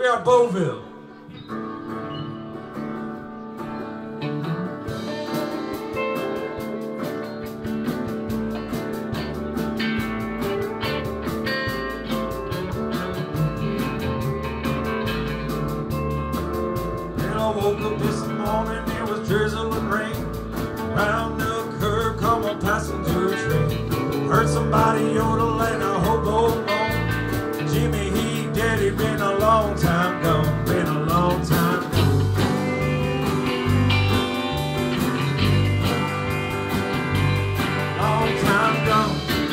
out Beauville. I woke up this morning, it was drizzling rain. Round the curve, come a passenger train. Heard somebody yodel and a hobo moan. Jimmy, he dead, he been a long time gone. Been a long time gone. Long time gone.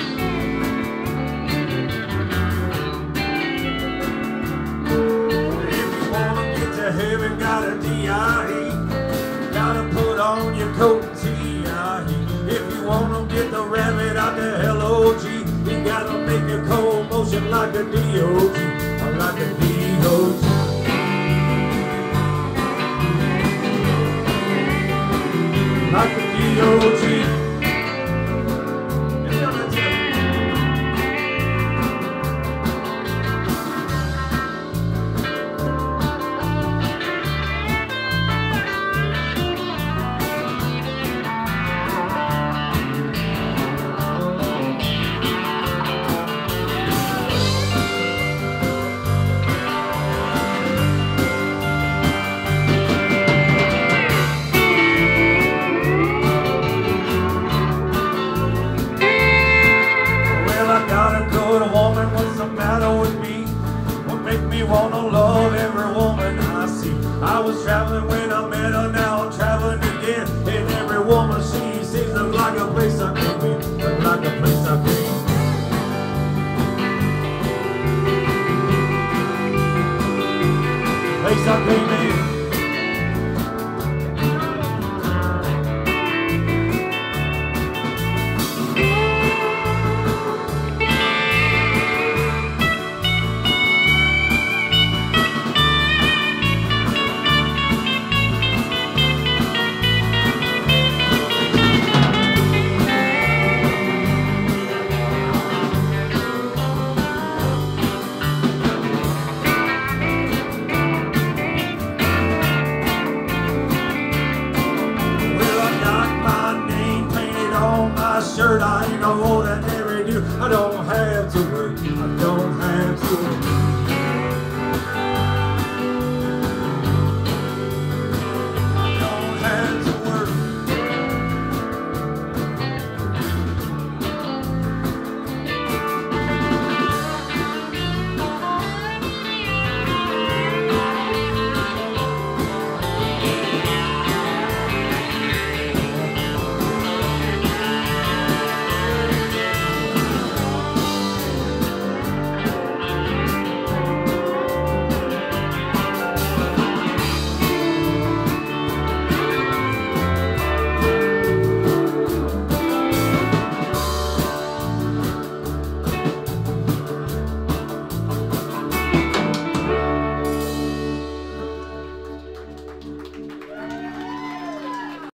Heaven got a D.I.E. Gotta put on your coat and T.I.E. If you wanna get the rabbit out the L.O.G., you gotta make a cold motion like a D.O.G. Or like a D.O.G. Like a D.O.G. Wanna love every woman I see. I was traveling when I met her, now I'm traveling again. And every woman she sees looks like a place I came in. Look like a place I came. Place I came.